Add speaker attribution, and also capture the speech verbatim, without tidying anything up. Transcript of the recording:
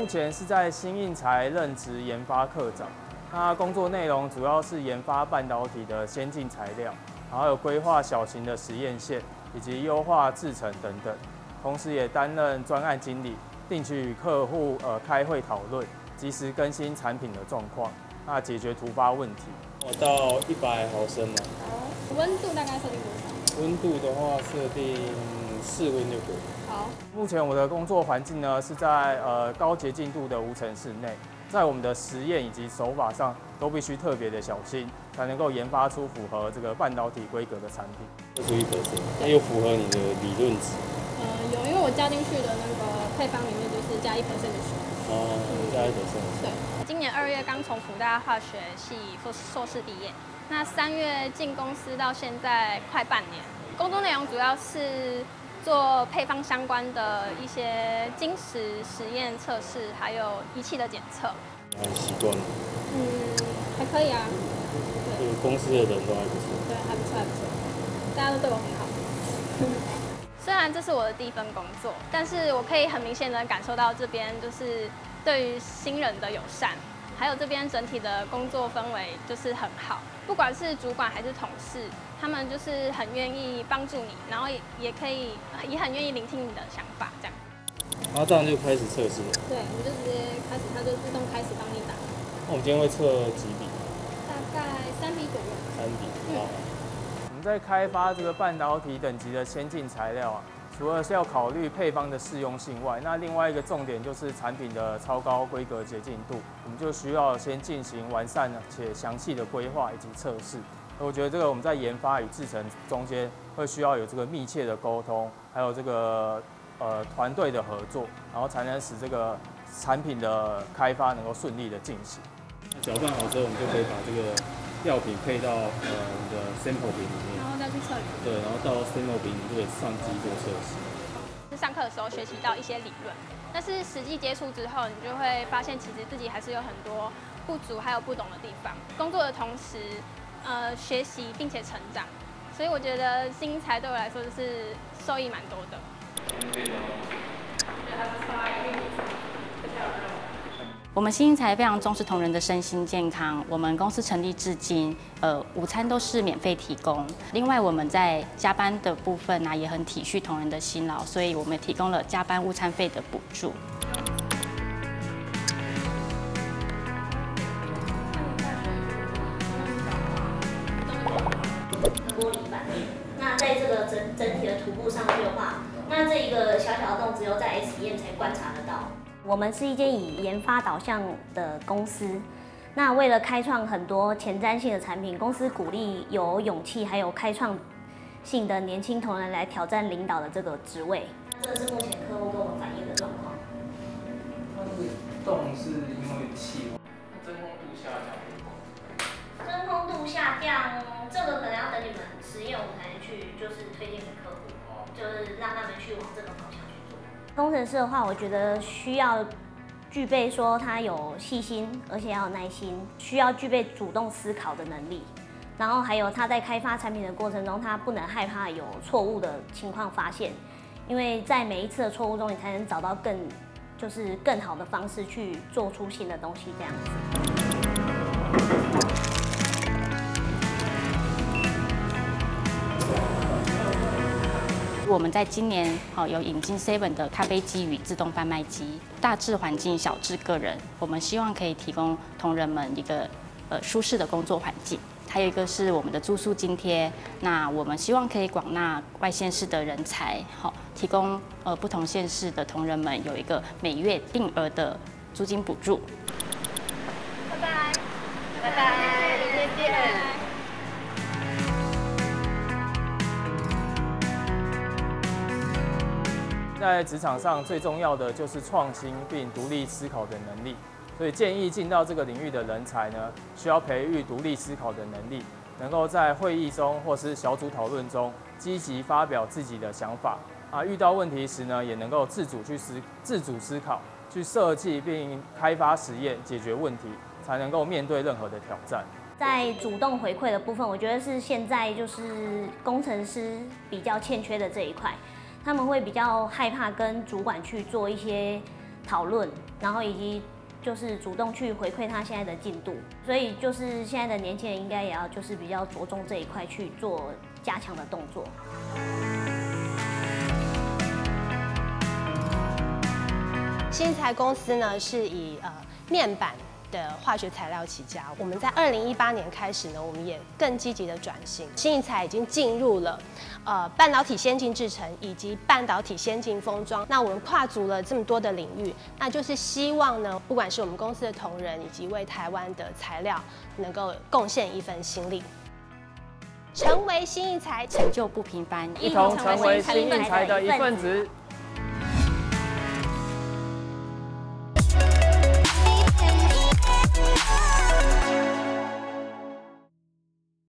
Speaker 1: 目前是在新印材任职研发科长，那工作内容主要是研发半导体的先进材料，然后还有规划小型的实验线，以及优化制程等等。同时也担任专案经理，定期与客户呃开会讨论，及时更新产品的状况，那解决突发问题。我到一百毫升了。
Speaker 2: 好，温度大概设定多少？
Speaker 1: 温度的话设定室温就可以。
Speaker 2: 好。
Speaker 1: 目前我的工作环境呢是在呃高洁净度的无尘室内，在我们的实验以及手法上都必须特别的小心，才能够研发出符合这个半导体规格的产品。二十一 percent， 那又符合你的理论值。
Speaker 2: 呃，有，因为我加进去的那个配方里面就是加一 percent 的水。
Speaker 1: 哦，加一 percent。
Speaker 2: 对。
Speaker 3: 今年二月刚从辅大化学系硕硕士毕业，那三月进公司到现在快半年，工作内容主要是做配方相关的一些晶石实验测试，还有仪器的检测。
Speaker 1: 很习惯吗？
Speaker 2: 嗯，还可以啊。
Speaker 1: 对，公司的人都还不错。
Speaker 2: 对，还不错，还不错，大家都对我很好。
Speaker 3: 虽然这是我的第一份工作，但是我可以很明显的感受到这边就是对于新人的友善，还有这边整体的工作氛围就是很好。不管是主管还是同事，他们就是很愿意帮助你，然后也也可以也很愿意聆听你的想法，这样。
Speaker 1: 然后这样就开始测试了。
Speaker 2: 对，我们就直接开始，它就自动开始帮你打。
Speaker 1: 那我们今天会测几笔？
Speaker 2: 大概三笔左右。
Speaker 1: 三笔。好。我们在开发这个半导体等级的先进材料啊，除了是要考虑配方的适用性外，那另外一个重点就是产品的超高规格洁净度，我们就需要先进行完善且详细的规划以及测试。我觉得这个我们在研发与制程中间会需要有这个密切的沟通，还有这个呃团队的合作，然后才能使这个产品的开发能够顺利的进行。搅拌好之后，我们就可以把这个药品配到呃你的 sample 瓶里面，
Speaker 2: 然后再去测量。
Speaker 1: 对，然后到 sample 瓶你就可以上机做测试。
Speaker 3: 是上课的时候学习到一些理论，但是实际接触之后，你就会发现其实自己还是有很多不足还有不懂的地方。工作的同时，呃，学习并且成长，所以我觉得新材对我来说就是受益蛮多的。
Speaker 4: 我们新印材非常重视同仁的身心健康。我们公司成立至今，呃，午餐都是免费提供。另外，我们在加班的部分呢、啊，也很体恤同仁的辛劳，所以我们提供了加班午餐费的补助。
Speaker 5: 玻璃板，那在这个整整体的涂布上去的话，那这一个小小的洞只有在 S E M 才观察得到。我们是一间以研发导向的公司，那为了开创很多前瞻性的产品，公司鼓励有勇气还有开创性的年轻同仁来挑战领导的这个职位。这是目前客户跟我们反映的状况。
Speaker 6: 那这个洞是因为气温，那真空度下降。
Speaker 5: 真空度下降，这个可能要等你们实验，我们才能去就是推荐给客户，就是让他们去往这个方向去做。工程师的话，我觉得需要具备说他有细心，而且要有耐心，需要具备主动思考的能力，然后还有他在开发产品的过程中，他不能害怕有错误的情况发现，因为在每一次的错误中，你才能找到更就是更好的方式去做出新的东西这样子。
Speaker 4: 我们在今年好有引进 Seven 的咖啡机与自动贩卖机，大至环境，小至个人，我们希望可以提供同仁们一个呃舒适的工作环境。还有一个是我们的住宿津贴，那我们希望可以广纳外县市的人才，好提供呃不同县市的同仁们有一个每月定额的租金补助。
Speaker 3: 拜拜，拜拜，明天见。
Speaker 1: 在职场上最重要的就是创新并独立思考的能力，所以建议进到这个领域的人才呢，需要培育独立思考的能力，能够在会议中或是小组讨论中积极发表自己的想法啊，遇到问题时呢，也能够自主去思自主思考，去设计并开发实验解决问题，才能够面对任何的挑战。
Speaker 5: 在主动回馈的部分，我觉得是现在就是工程师比较欠缺的这一块。他们会比较害怕跟主管去做一些讨论，然后以及就是主动去回馈他现在的进度。所以就是现在的年轻人应该也要就是比较着重这一块去做加强的动作。
Speaker 7: 新材公司呢是以呃面板的化学材料起家。我们在二零一八年开始呢，我们也更积极的转型。新材已经进入了呃半导体先进制程以及半导体先进封装。那我们跨足了这么多的领域，那就是希望呢，不管是我们公司的同仁以及为台湾的材料能够贡献一份心力，成为新艺材，
Speaker 4: 成就不平凡，
Speaker 1: 一同成为新艺材的一份子。